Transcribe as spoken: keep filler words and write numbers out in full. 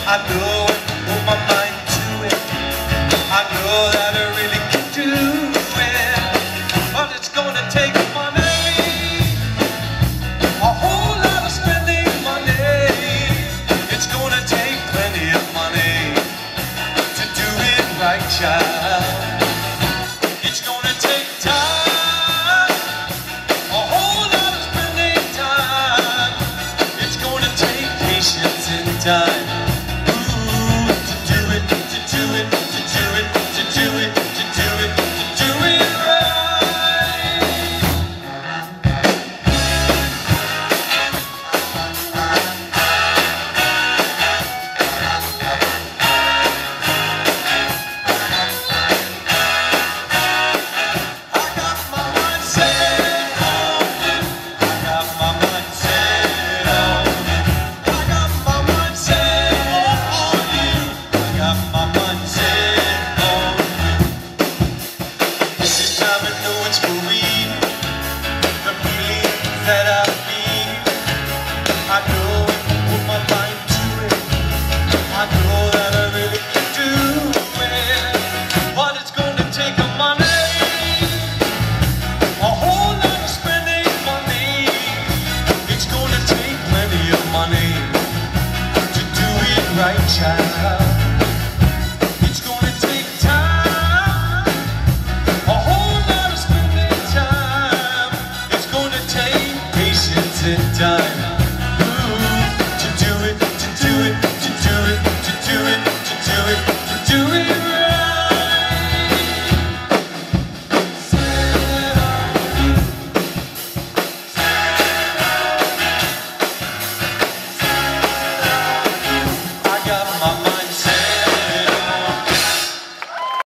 I know it, put my mind to it. I know that I really can do it, but it's gonna take money, a whole lot of spending money. It's gonna take plenty of money to do it right, child. It's gonna take time, a whole lot of spending time. It's gonna take patience and time. Right, child.